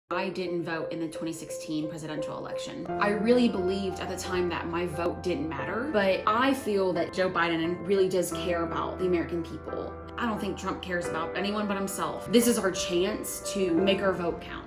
I didn't vote in the 2016 presidential election. I really believed at the time that my vote didn't matter, but I feel that Joe Biden really does care about the American people. I don't think Trump cares about anyone but himself. This is our chance to make our vote count.